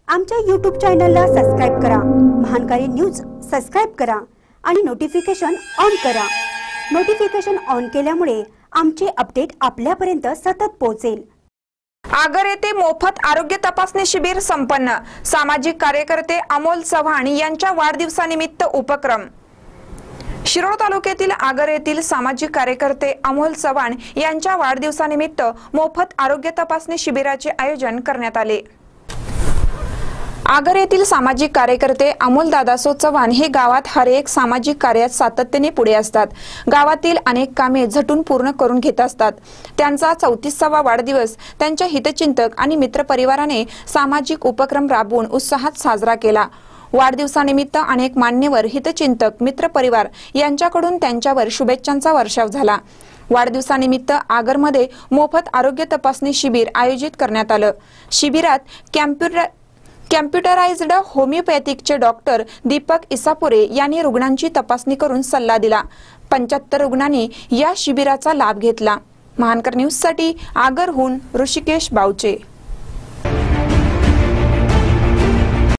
आमच्या YouTube चॅनलला subscribe करा, महानकारी न्यूज सबस्क्राइब करा आणि नोटिफिकेशन ऑन करा। नोटिफिकेशन ऑन केल्यामुळे आमचे अपडेट आपल्यापर्यंत सतत पोहोचेल। आगर येथे मोफत आरोग्य तपासणी शिबिर संपन्न। सामाजिक कार्यकर्ते अमोल चव्हाण यांच्या वाढदिवसानिमित्त उपक्रम। शिरोळ तालुक्यातील आगर येथील सामाजिक कार्यकर्ते अमोल चव्हाण यांच्या वाढदिवसानिमित्त मोफत आरोग्य तपासणी शिबिराचे आयोजन करण्यात आले। आगर येथील सामाजिक कार्यकर्ते अमोल दादासो चव्हाण हे गावात हर एक सामाजिक कार्यात सातत्याने पुढे असतात। गावातील अनेक कामे झटून पूर्ण करून घेत असतात। त्यांचा 34वा वाढदिवस त्यांच्या हितचिंतक आणि मित्रपरिवाराने सामाजिक उपक्रम राबवून उत्साहात साजरा केला। वाढदिवसानिमित्त अनेक मान्यवर, हितचिंतक, मित्रपरिवार यांच्याकडून त्यांच्यावर शुभेच्छांचा वर्षाव झाला। वाढदिवसानिमित्त आगरमध्ये मोफत आरोग्य तपासणी शिबिर आयोजित करण्यात आलं। शिबिरात कॅम्प्युटराइज्ड होमिओपॅथिकचे डॉक्टर दीपक इसापुरे यांनी रुग्णांची तपासणी करून सल्ला दिला। 75 रुग्णांनी या शिबिराचा लाभ घेतला। महानकर न्यूजसाठी आगरहून ऋषिकेश बावचे।